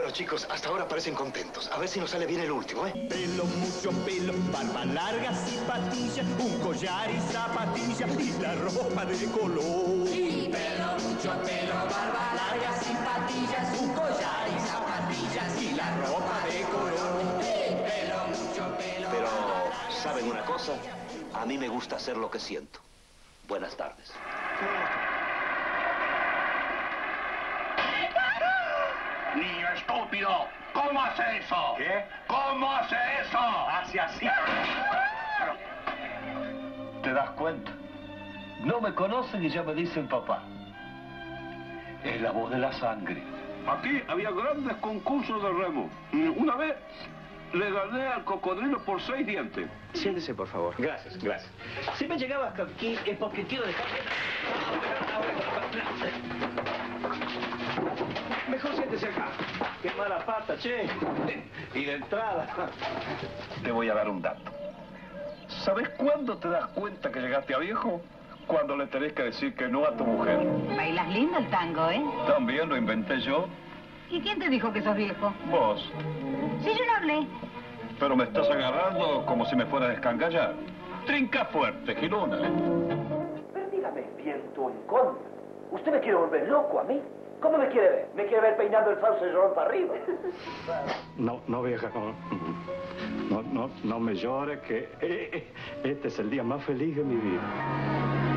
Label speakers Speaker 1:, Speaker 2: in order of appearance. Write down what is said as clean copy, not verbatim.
Speaker 1: Bueno, chicos, hasta ahora parecen contentos. A ver si nos sale bien el último, ¿eh?
Speaker 2: Pelo, mucho pelo, barba larga, zapatillas, un collar y zapatillas y la ropa de color.
Speaker 3: Y pelo, mucho pelo, barba larga, zapatillas, un collar y zapatillas y la ropa de color. Y pelo, mucho pelo.
Speaker 4: Pero, ¿saben una cosa? A mí me gusta hacer lo que siento. Buenas tardes.
Speaker 5: Niño estúpido, ¿cómo hace eso?
Speaker 6: ¿Qué?
Speaker 5: ¿Cómo hace eso?
Speaker 6: Hace así. ¿Te das cuenta? No me conocen y ya me dicen papá. Es la voz de la sangre.
Speaker 7: Aquí había grandes concursos de remo. Una vez le gané al cocodrilo por 6 dientes.
Speaker 8: Siéntese, por favor. Gracias, gracias. Si me llegaba hasta aquí es porque quiero dejar... Mejor siéntese acá. Qué mala pata, che. Y de entrada.
Speaker 6: Te voy a dar un dato. ¿Sabes cuándo te das cuenta que llegaste a viejo? Cuando le tenés que decir que no a tu mujer.
Speaker 9: Bailas lindo el tango, ¿eh?
Speaker 6: También lo inventé yo.
Speaker 9: ¿Y quién te dijo que sos viejo?
Speaker 6: Vos.
Speaker 9: Si yo no hablé.
Speaker 6: Pero me estás agarrando como si me fuera a descangallar. Trinca fuerte, Gilona.
Speaker 10: Pero dígame, viento en contra. ¿Usted me quiere volver loco a mí? ¿Cómo me quiere ver? ¿Me quiere ver peinando el falso de llorón para arriba?
Speaker 11: No, vieja, no me llores, que este es el día más feliz de mi vida.